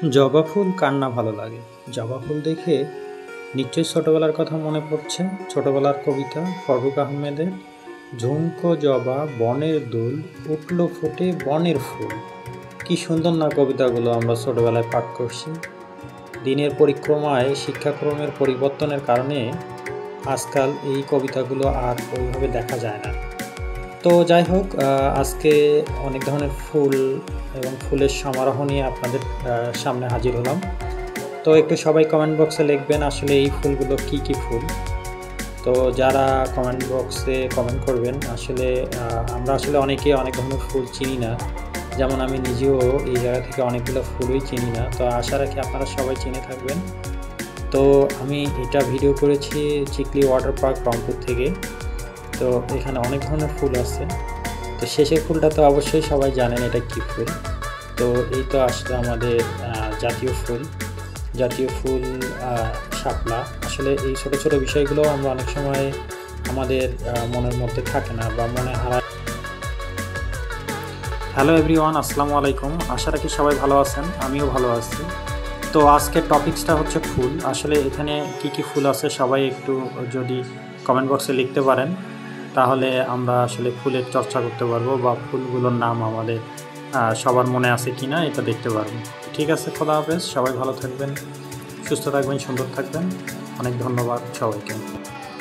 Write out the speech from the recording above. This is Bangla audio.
জবা ফুল কার না ভালো লাগে। জবা ফুল দেখে নিশ্চয়ই ছোটবেলার কথা মনে পড়ছে। ছোটবেলার কবিতা ফররুখ আহমেদের, ঝুমকো জবা বনের দুল, উঠল ফুটে বনের ফুল। কি সুন্দর না কবিতাগুলো আমরা ছোটবেলায় পাঠ করছি। দিনের পরিক্রমায় শিক্ষাক্রমের পরিবর্তনের কারণে আজকাল এই কবিতাগুলো আর ওইভাবে দেখা যায় না। তো যাই হোক, আজকে অনেক ধরনের ফুল এবং ফুলের সমারোহ নিয়ে আপনাদের সামনে হাজির হলাম। তো একটু সবাই কমেন্ট বক্সে লিখবেন আসলে এই ফুলগুলো কি কি ফুল। তো যারা কমেন্ট বক্সে কমেন্ট করবেন, আসলে আমরা আসলে অনেকে অনেক ধরনের ফুল চিনি না। যেমন আমি নিজেও এই জায়গা থেকে অনেকগুলো ফুলই চিনি না। তো আশা রাখি আপনারা সবাই চিনে থাকবেন। তো আমি এটা ভিডিও করেছি চিকলি ওয়াটার পার্ক রংপুর থেকে। তো এখানে অনেক ধরনের ফুল আছে। তো শেষের ফুলটা তো অবশ্যই সবাই জানেন এটা কী ফুল। তো এই তো আসলে আমাদের জাতীয় ফুল শাপলা। আসলে এই ছোটো ছোটো বিষয়গুলো আমরা অনেক সময় আমাদের মনের মধ্যে থাকে না বা মনে হারায়। হ্যালো এভরিওয়ান, আসসালামু আলাইকুম। আশা রাখি সবাই ভালো আছেন, আমিও ভালো আছি। তো আজকের টপিকসটা হচ্ছে ফুল। আসলে এখানে কি কি ফুল আছে সবাই একটু যদি কমেন্ট বক্সে লিখতে পারেন, তাহলে আমরা আসলে ফুলের চর্চা করতে পারবো বা ফুলগুলোর নাম আমাদের সবার মনে আছে কি না এটা দেখতে পারবো। ঠিক আছে, খোদা হাফেজ। সবাই ভালো থাকবেন, সুস্থ থাকবেন, সুন্দর থাকবেন। অনেক ধন্যবাদ সবাইকে।